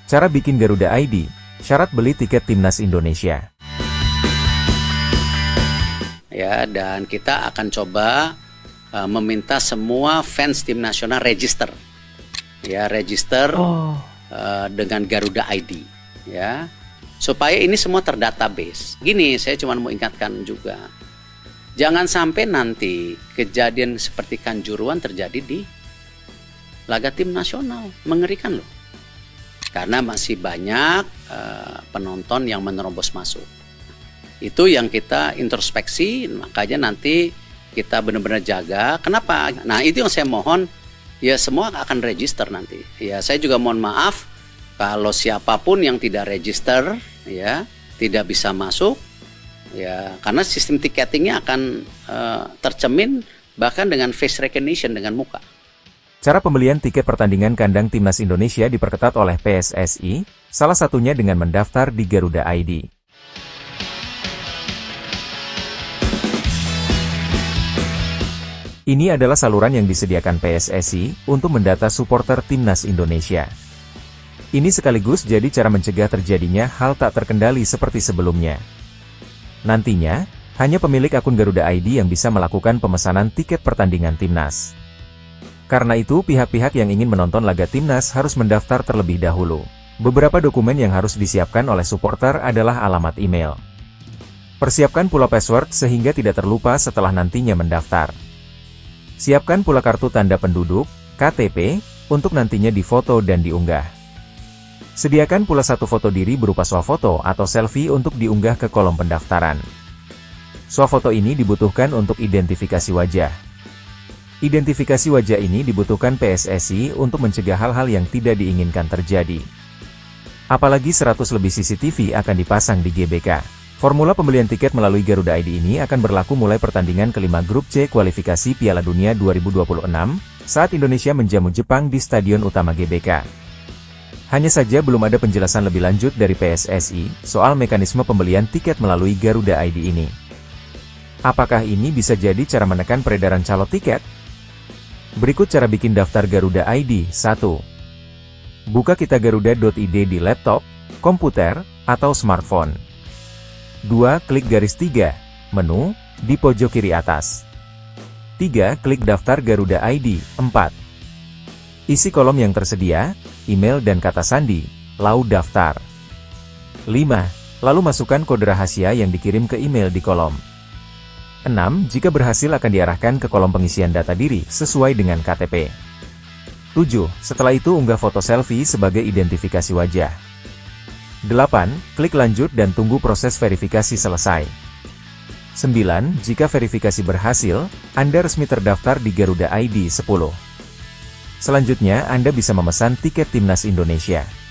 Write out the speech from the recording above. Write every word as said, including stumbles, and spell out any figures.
Cara bikin Garuda I D, syarat beli tiket Timnas Indonesia. Ya, dan kita akan coba uh, meminta semua fans tim nasional register. Ya, register oh. uh, dengan Garuda I D. Ya, supaya ini semua terdatabase. Gini, saya cuma mau ingatkan juga. Jangan sampai nanti kejadian seperti Kanjuruhan terjadi di laga tim nasional. Mengerikan loh. Karena masih banyak uh, penonton yang menerobos masuk. Itu yang kita introspeksi, makanya nanti kita benar-benar jaga. Kenapa? Nah, itu yang saya mohon, ya semua akan register nanti. Ya, saya juga mohon maaf kalau siapapun yang tidak register, ya tidak bisa masuk. Ya, karena sistem tiketingnya akan uh, tercemin bahkan dengan face recognition, dengan muka. Cara pembelian tiket pertandingan kandang Timnas Indonesia diperketat oleh P S S I, salah satunya dengan mendaftar di Garuda I D. Ini adalah saluran yang disediakan P S S I untuk mendata supporter Timnas Indonesia. Ini sekaligus jadi cara mencegah terjadinya hal tak terkendali seperti sebelumnya. Nantinya, hanya pemilik akun Garuda I D yang bisa melakukan pemesanan tiket pertandingan Timnas. Karena itu, pihak-pihak yang ingin menonton laga Timnas harus mendaftar terlebih dahulu. Beberapa dokumen yang harus disiapkan oleh supporter adalah alamat email. Persiapkan pula password sehingga tidak terlupa setelah nantinya mendaftar. Siapkan pula kartu tanda penduduk, K T P, untuk nantinya difoto dan diunggah. Sediakan pula satu foto diri berupa swafoto atau selfie untuk diunggah ke kolom pendaftaran. Swafoto ini dibutuhkan untuk identifikasi wajah. Identifikasi wajah ini dibutuhkan P S S I untuk mencegah hal-hal yang tidak diinginkan terjadi. Apalagi seratus lebih C C T V akan dipasang di G B K. Formula pembelian tiket melalui Garuda I D ini akan berlaku mulai pertandingan kelima Grup C kualifikasi Piala Dunia dua ribu dua puluh enam, saat Indonesia menjamu Jepang di Stadion Utama G B K. Hanya saja belum ada penjelasan lebih lanjut dari P S S I soal mekanisme pembelian tiket melalui Garuda I D ini. Apakah ini bisa jadi cara menekan peredaran calo tiket? Berikut cara bikin daftar Garuda I D. satu. Buka kitagaruda titik I D di laptop, komputer, atau smartphone. dua. Klik garis tiga, menu, di pojok kiri atas. tiga. Klik daftar Garuda I D. empat. Isi kolom yang tersedia, email dan kata sandi, lalu daftar. lima. Lalu masukkan kode rahasia yang dikirim ke email di kolom. enam. Jika berhasil akan diarahkan ke kolom pengisian data diri sesuai dengan K T P. tujuh. Setelah itu unggah foto selfie sebagai identifikasi wajah. delapan. Klik lanjut dan tunggu proses verifikasi selesai. sembilan. Jika verifikasi berhasil, Anda resmi terdaftar di Garuda I D. sepuluh. Selanjutnya Anda bisa memesan tiket Timnas Indonesia.